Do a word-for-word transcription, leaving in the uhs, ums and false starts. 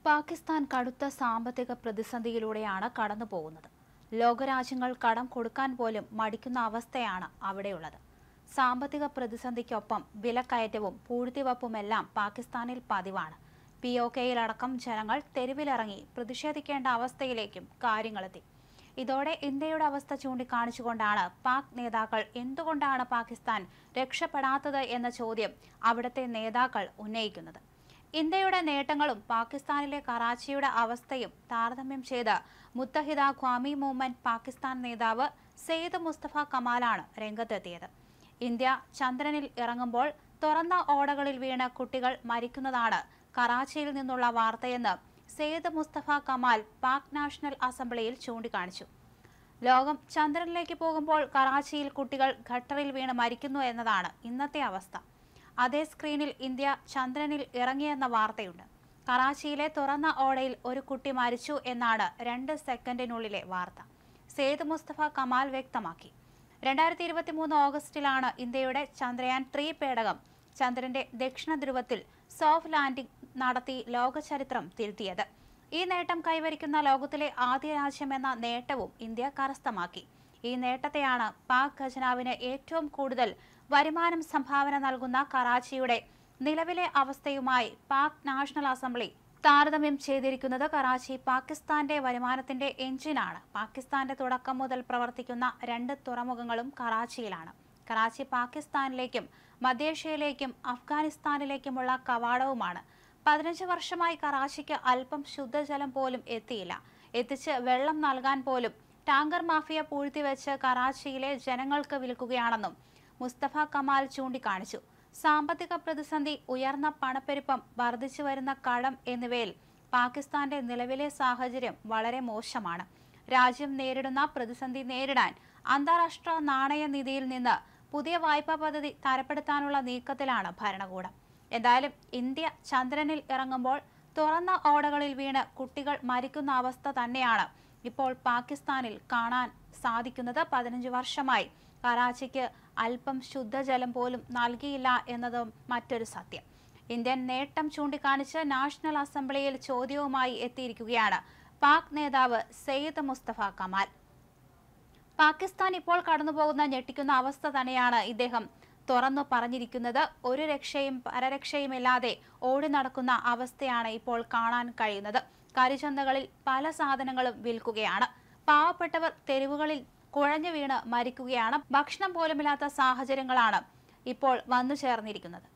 പാകിസ്ഥാൻ കടുത്ത സാമ്പത്തിക പ്രതിസന്ധിയിലൂടെയാണ് കടന്നുപോകുന്നത്. ലോകരാജ്യങ്ങൾ കടം കൊടുക്കാൻ പോലും മടിക്കുന്ന അവസ്ഥയാണ് അവിടെയുള്ളത്. സാമ്പത്തിക പ്രതിസന്ധിക്കൊപ്പം വിലക്കയറ്റവും പൂഴ്ത്തിവെപ്പുമെല്ലാം പാകിസ്ഥാനിൽ പതിവാണ്. പി ഒ കെയിലടക്കം ജനങ്ങൾ തെരുവിലിറങ്ങി പ്രതിഷേധിക്കേണ്ട അവസ്ഥയിലേക്കും കാര്യങ്ങളെത്തി. ഇതോടെ ഇന്ത്യയുടെ അവസ്ഥ ചൂണ്ടിക്കാണിച്ചുകൊണ്ടാണ് പാക് നേതാക്കൾ എന്തുകൊണ്ടാണ് പാകിസ്ഥാൻ രക്ഷപ്പെടാത്തത് എന്ന ചോദ്യം അവിടുത്തെ നേതാക്കൾ ഉന്നയിക്കുന്നത്. ഇന്ത്യയുടെ നേട്ടങ്ങളും പാകിസ്ഥാനിലെ കറാച്ചിയുടെ അവസ്ഥയും താരതമ്യം ചെയ്ത് മുത്തഹിദ ഖ്വാമി മൂവ്മെന്റ് പാകിസ്ഥാൻ നേതാവ് സെയ്ദ് മുസ്തഫ കമാലാണ് രംഗത്തെത്തിയത്. ഇന്ത്യ ചന്ദ്രനിൽ ഇറങ്ങുമ്പോൾ തുറന്ന ഓടകളിൽ വീണ് കുട്ടികൾ മരിക്കുന്നതാണ് കറാച്ചിയിൽ നിന്നുള്ള വാർത്തയെന്ന് സെയ്ദ് മുസ്തഫ കമാൽ പാക് നാഷണൽ അസംബ്ലിയിൽ ചൂണ്ടിക്കാണിച്ചു. ലോകം ചന്ദ്രനിലേക്ക് പോകുമ്പോൾ കറാച്ചിയിൽ കുട്ടികൾ ഖട്ടറിൽ വീണ് മരിക്കുന്നു എന്നതാണ് ഇന്നത്തെ അവസ്ഥ. അതേ സ്ക്രീനിൽ ഇന്ത്യ ചന്ദ്രനിൽ ഇറങ്ങിയെന്ന വാർത്തയുണ്ട്. കറാച്ചിയിലെ തുറന്ന ഓടയിൽ ഒരു കുട്ടി മരിച്ചു എന്നാണ് രണ്ട് സെക്കൻഡിനുള്ളിലെ വാർത്ത. സെയ്ദ് മുസ്തഫ കമാൽ വ്യക്തമാക്കി. രണ്ടായിരത്തി ഇരുപത്തി മൂന്ന് ഓഗസ്റ്റിലാണ് ഇന്ത്യയുടെ ചന്ദ്രയാൻ ത്രീ പേടകം ചന്ദ്രന്റെ ദക്ഷിണ ധ്രുവത്തിൽ സോഫ്റ്റ് ലാൻഡിംഗ് നടത്തി ലോകചരിത്രം തിരുത്തിയത്. ഈ നേട്ടം കൈവരിക്കുന്ന ലോകത്തിലെ ആദ്യ രാജ്യമെന്ന നേട്ടവും ഇന്ത്യ കരസ്ഥമാക്കി. ഈ നേട്ടത്തെയാണ് പാക് ഖജനാവിന് ഏറ്റവും കൂടുതൽ വരുമാനം സംഭാവന നൽകുന്ന കറാച്ചിയുടെ നിലവിലെ അവസ്ഥയുമായി പാക് നാഷണൽ അസംബ്ലി താരതമ്യം ചെയ്തിരിക്കുന്നത്. കറാച്ചി പാകിസ്ഥാന്റെ വരുമാനത്തിന്റെ എഞ്ചിനാണ്. പാകിസ്ഥാന്റെ തുടക്കം മുതൽ പ്രവർത്തിക്കുന്ന രണ്ട് തുറമുഖങ്ങളും കറാച്ചിയിലാണ്. കറാച്ചി പാകിസ്ഥാനിലേക്കും മധ്യേഷ്യയിലേക്കും അഫ്ഗാനിസ്ഥാനിലേക്കുമുള്ള കവാടവുമാണ്. പതിനഞ്ച് വർഷമായി കറാച്ചിക്ക് അല്പം ശുദ്ധജലം പോലും എത്തിയില്ല. എത്തിച്ച് വെള്ളം നൽകാൻ പോലും ടാങ്കർ മാഫിയ പൂഴ്ത്തിവെച്ച് കറാച്ചിയിലെ ജനങ്ങൾക്ക് വിൽക്കുകയാണെന്നും മുസ്തഫ കമാൽ ചൂണ്ടിക്കാണിച്ചു. സാമ്പത്തിക പ്രതിസന്ധി, ഉയർന്ന പണപ്പെരുപ്പം, വർദ്ധിച്ചു വരുന്ന കടം എന്നിവയിൽ പാകിസ്ഥാന്റെ നിലവിലെ സാഹചര്യം വളരെ മോശമാണ്. രാജ്യം നേരിടുന്ന പ്രതിസന്ധി നേരിടാൻ അന്താരാഷ്ട്ര നാണയനിധിയിൽ നിന്ന് പുതിയ വായ്പാ പദ്ധതി തരപ്പെടുത്താനുള്ള നീക്കത്തിലാണ് ഭരണകൂടം. എന്തായാലും ഇന്ത്യ ചന്ദ്രനിൽ ഇറങ്ങുമ്പോൾ തുറന്ന ഓടകളിൽ വീണ് കുട്ടികൾ മരിക്കുന്ന അവസ്ഥ തന്നെയാണ് ഇപ്പോൾ പാകിസ്ഥാനിൽ കാണാൻ സാധിക്കുന്നത്. പതിനഞ്ച് വർഷമായി കറാച്ചിക്ക് അല്പം ശുദ്ധജലം പോലും നൽകിയില്ല എന്നതും മറ്റൊരു സത്യം. ഇന്ത്യൻ നേട്ടം ചൂണ്ടിക്കാണിച്ച് നാഷണൽ അസംബ്ലിയിൽ ചോദ്യവുമായി എത്തിയിരിക്കുകയാണ് പാക് നേതാവ് സെയ്ദ് മുസ്തഫ കമാൽ. പാകിസ്ഥാൻ ഇപ്പോൾ കടന്നുപോകുന്ന ഞെട്ടിക്കുന്ന അവസ്ഥ തന്നെയാണ് ഇദ്ദേഹം തുറന്നു പറഞ്ഞിരിക്കുന്നത്. ഒരു രക്ഷയും പരരക്ഷയുമില്ലാതെ ഓടി നടക്കുന്ന അവസ്ഥയാണ് ഇപ്പോൾ കാണാൻ കഴിയുന്നത്. കരിചന്തകളിൽ പല സാധനങ്ങളും വിൽക്കുകയാണ്. പാവപ്പെട്ടവർ തെരുവുകളിൽ കുഴഞ്ഞു വീണ് മരിക്കുകയാണ്. ഭക്ഷണം പോലുമില്ലാത്ത സാഹചര്യങ്ങളാണ് ഇപ്പോൾ വന്നു ചേർന്നിരിക്കുന്നത്.